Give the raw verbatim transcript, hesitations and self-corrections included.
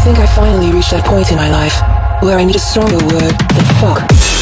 think I finally reached that point in my life where I need a stronger word than fuck.